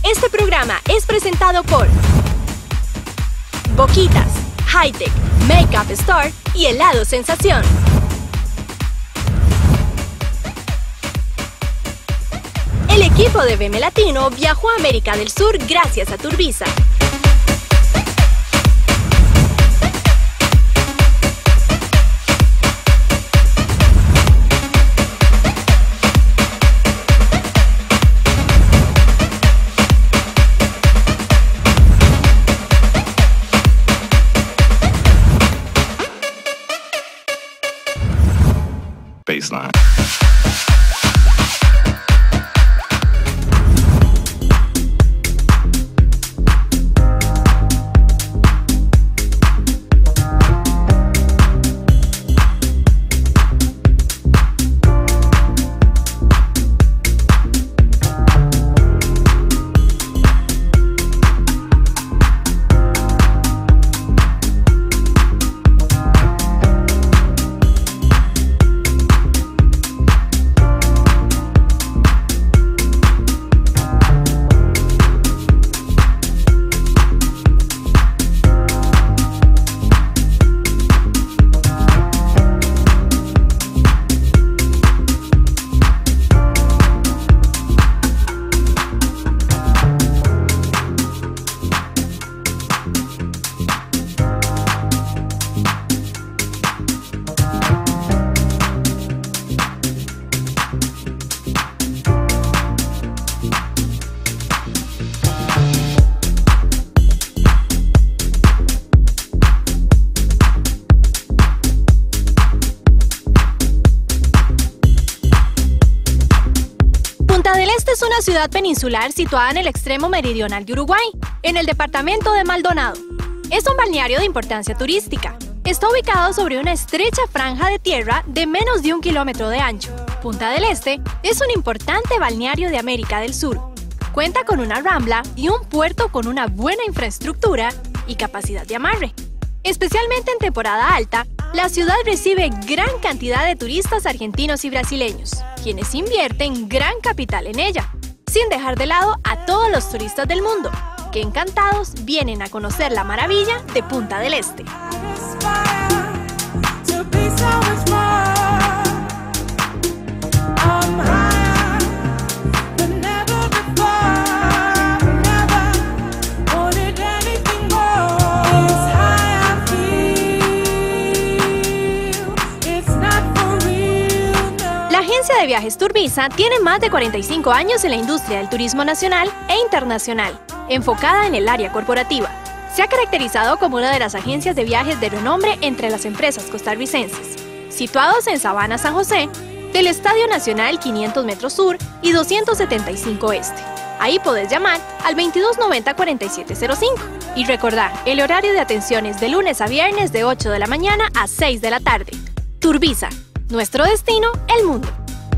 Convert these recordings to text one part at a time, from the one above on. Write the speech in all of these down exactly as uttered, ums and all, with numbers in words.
Este programa es presentado por Boquitas, Hightech, Makeup Store y Helado Sensación. El equipo de B M Latino viajó a América del Sur gracias a Turbisa. Baseline. Punta del Este es una ciudad peninsular situada en el extremo meridional de Uruguay, en el departamento de Maldonado. Es un balneario de importancia turística. Está ubicado sobre una estrecha franja de tierra de menos de un kilómetro de ancho. Punta del Este es un importante balneario de América del Sur. Cuenta con una rambla y un puerto con una buena infraestructura y capacidad de amarre. Especialmente en temporada alta, la ciudad recibe gran cantidad de turistas argentinos y brasileños, quienes invierten gran capital en ella, sin dejar de lado a todos los turistas del mundo, que encantados vienen a conocer la maravilla de Punta del Este. La agencia de viajes Turbisa tiene más de cuarenta y cinco años en la industria del turismo nacional e internacional, enfocada en el área corporativa. Se ha caracterizado como una de las agencias de viajes de renombre entre las empresas costarricenses, situados en Sabana, San José, del Estadio Nacional quinientos metros sur y doscientos setenta y cinco este. Ahí podés llamar al veintidós noventa cuarenta y siete cero cinco. Y recordar, el horario de atención es de lunes a viernes de ocho de la mañana a seis de la tarde. Turbisa. Nuestro destino, el mundo.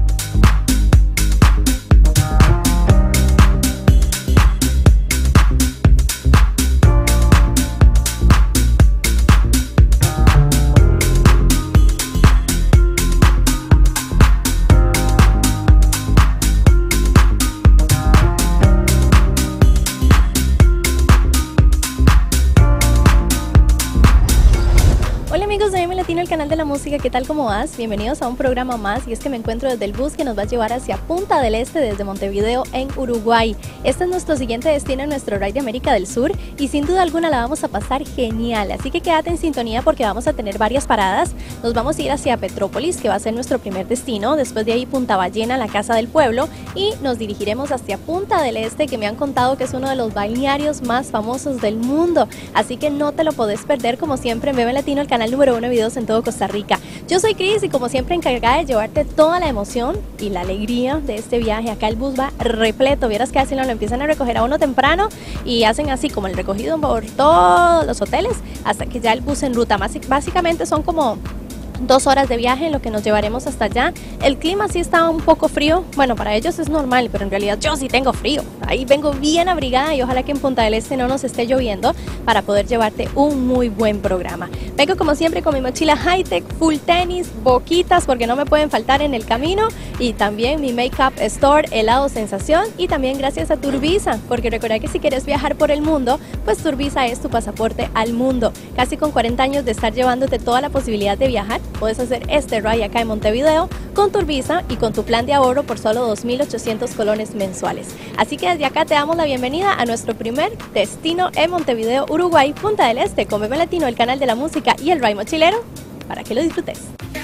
Hola amigos de B M Latino, el canal de la música, ¿qué tal? ¿Cómo vas? Bienvenidos a un programa más y es que me encuentro desde el bus que nos va a llevar hacia Punta del Este desde Montevideo en Uruguay. Este es nuestro siguiente destino en nuestro ride de América del Sur y sin duda alguna la vamos a pasar genial, así que quédate en sintonía porque vamos a tener varias paradas. Nos vamos a ir hacia Petrópolis, que va a ser nuestro primer destino, después de ahí Punta Ballena, la Casa del Pueblo, y nos dirigiremos hacia Punta del Este, que me han contado que es uno de los balnearios más famosos del mundo, así que no te lo podés perder, como siempre en B M Latino, el canal número uno de videos en todo Costa Rica. Yo soy Cris y como siempre encargada de llevarte toda la emoción y la alegría de este viaje. Acá el bus va repleto, vieras que así no lo empiezan a recoger a uno temprano y hacen así como el recogido por todos los hoteles hasta que ya el bus en ruta. Básicamente son como Dos horas de viaje en lo que nos llevaremos hasta allá. El clima sí está un poco frío. Bueno, para ellos es normal, pero en realidad yo sí tengo frío. Ahí vengo bien abrigada y ojalá que en Punta del Este no nos esté lloviendo para poder llevarte un muy buen programa. Vengo como siempre con mi mochila high-tech, full tenis, boquitas porque no me pueden faltar en el camino y también mi Makeup Store, helado sensación y también gracias a Turbisa, porque recuerda que si quieres viajar por el mundo, pues Turbisa es tu pasaporte al mundo. Casi con cuarenta años de estar llevándote toda la posibilidad de viajar, puedes hacer este ride acá en Montevideo con Turbisa y con tu plan de ahorro por solo dos mil ochocientos colones mensuales. Así que desde acá te damos la bienvenida a nuestro primer destino en Montevideo, Uruguay, Punta del Este, con Bebe Latino, el canal de la música y el ride mochilero, para que lo disfrutes.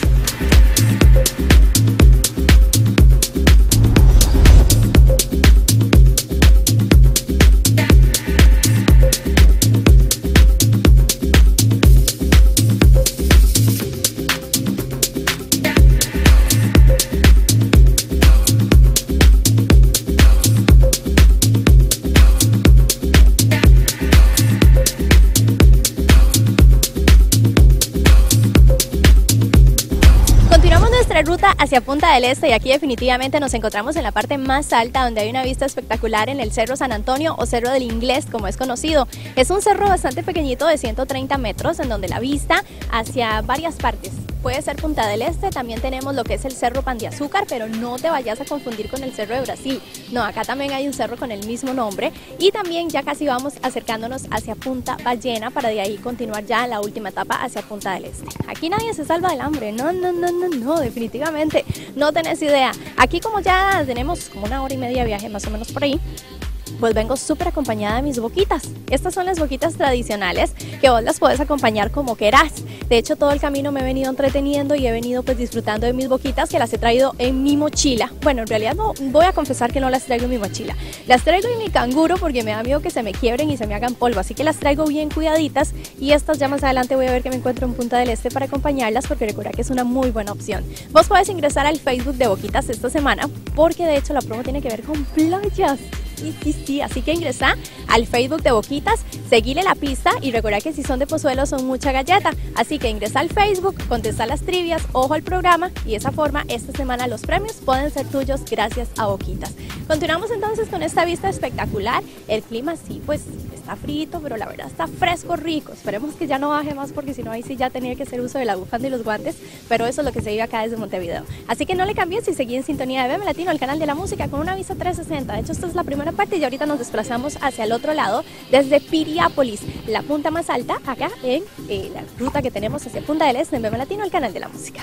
Ruta hacia Punta del Este y aquí definitivamente nos encontramos en la parte más alta donde hay una vista espectacular en el Cerro San Antonio o Cerro del Inglés como es conocido. Es un cerro bastante pequeñito de ciento treinta metros en donde la vista hacia varias partes puede ser Punta del Este. También tenemos lo que es el Cerro Pan de Azúcar, pero no te vayas a confundir con el Cerro de Brasil. No, acá también hay un cerro con el mismo nombre y también ya casi vamos acercándonos hacia Punta Ballena para de ahí continuar ya la última etapa hacia Punta del Este. Aquí nadie se salva del hambre, no, no, no, no, no, definitivamente no tenés idea. Aquí como ya tenemos como una hora y media de viaje más o menos por ahí, pues vengo súper acompañada de mis boquitas. Estas son las boquitas tradicionales que vos las podés acompañar como querás. De hecho, todo el camino me he venido entreteniendo y he venido pues disfrutando de mis boquitas que las he traído en mi mochila. Bueno, en realidad no, voy a confesar que no las traigo en mi mochila. Las traigo en mi canguro porque me da miedo que se me quiebren y se me hagan polvo. Así que las traigo bien cuidaditas y estas ya más adelante voy a ver que me encuentro en Punta del Este para acompañarlas porque recuerda que es una muy buena opción. Vos podés ingresar al Facebook de Boquitas esta semana porque de hecho la promo tiene que ver con playas. Sí, sí, sí, así que ingresa al Facebook de Boquitas, seguile la pista y recuerda que si son de Pozuelo son mucha galleta. Así que ingresa al Facebook, contesta las trivias, ojo al programa y de esa forma esta semana los premios pueden ser tuyos gracias a Boquitas. Continuamos entonces con esta vista espectacular. El clima sí, pues está frito, pero la verdad está fresco, rico. Esperemos que ya no baje más porque si no ahí sí ya tenía que hacer uso de la bufanda y los guantes, pero eso es lo que se vive acá desde Montevideo. Así que no le cambies y seguí en sintonía de Bebe Latino, el canal de la música, con una vista trescientos sesenta. De hecho, esta es la primera parte y ahorita nos desplazamos hacia el otro lado desde Piriápolis, la punta más alta acá en eh, la ruta que tenemos hacia Punta del Este en Bebe Latino, el canal de la música.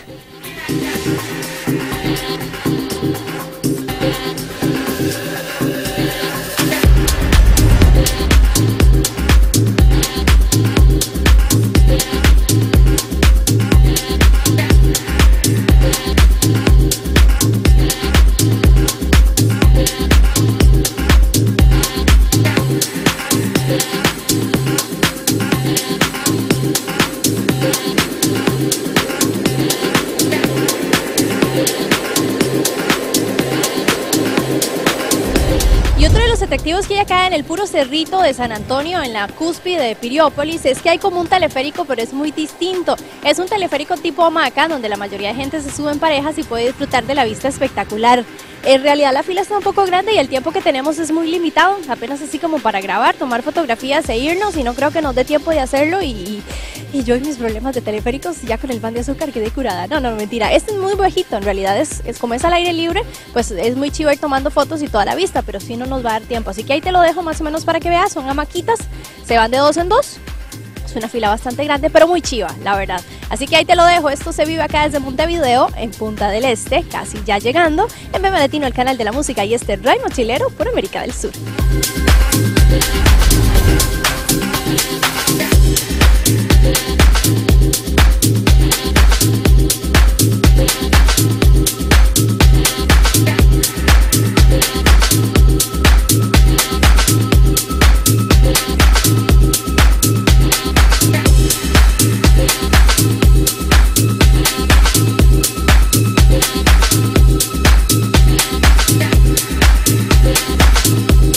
Atractivos que hay acá en el puro cerrito de San Antonio, en la cúspide de Piriápolis, es que hay como un teleférico, pero es muy distinto. Es un teleférico tipo hamaca, donde la mayoría de gente se sube en parejas y puede disfrutar de la vista espectacular. En realidad la fila está un poco grande y el tiempo que tenemos es muy limitado, apenas así como para grabar, tomar fotografías e irnos, y no creo que nos dé tiempo de hacerlo y, y yo y mis problemas de teleféricos ya con el pan de azúcar quedé curada. No, no, mentira, este es muy bajito, en realidad es, es como es al aire libre, pues es muy chivo ir tomando fotos y toda la vista, pero sí no nos va a dar tiempo, así que ahí te lo dejo más o menos para que veas. Son hamaquitas, se van de dos en dos. Es una fila bastante grande, pero muy chiva, la verdad. Así que ahí te lo dejo. Esto se vive acá desde Montevideo, en Punta del Este, casi ya llegando, en Bebe Latino, el canal de la música y este ride mochilero por América del Sur.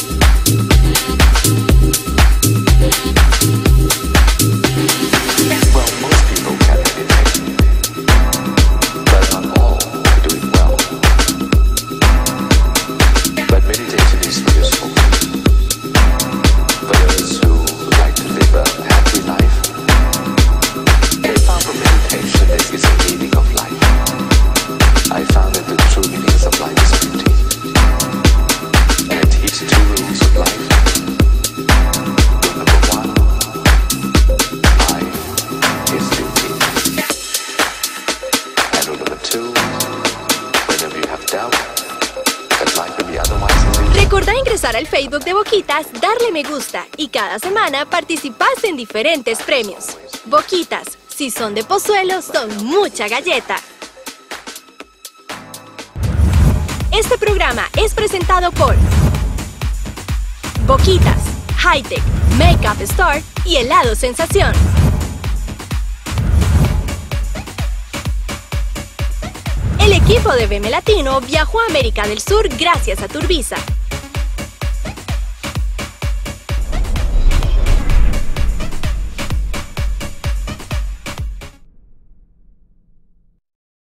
Yeah. meditation is useful. For those who like to live a happy life, they found that meditation is the meaning of life. I found that the true meaning of life is beauty. And I teach two rules of life. Rule number one, life is beauty. And rule number two, whenever you have doubt, that life will be otherwise illusion. Recordá ingresar al Facebook de Boquitas, darle me gusta y cada semana participás en diferentes premios. Boquitas, si son de Pozuelo, son mucha galleta. Este programa es presentado por Boquitas, Hightech, Makeup Store y Helado Sensación. El equipo de B M Latino viajó a América del Sur gracias a Turbisa.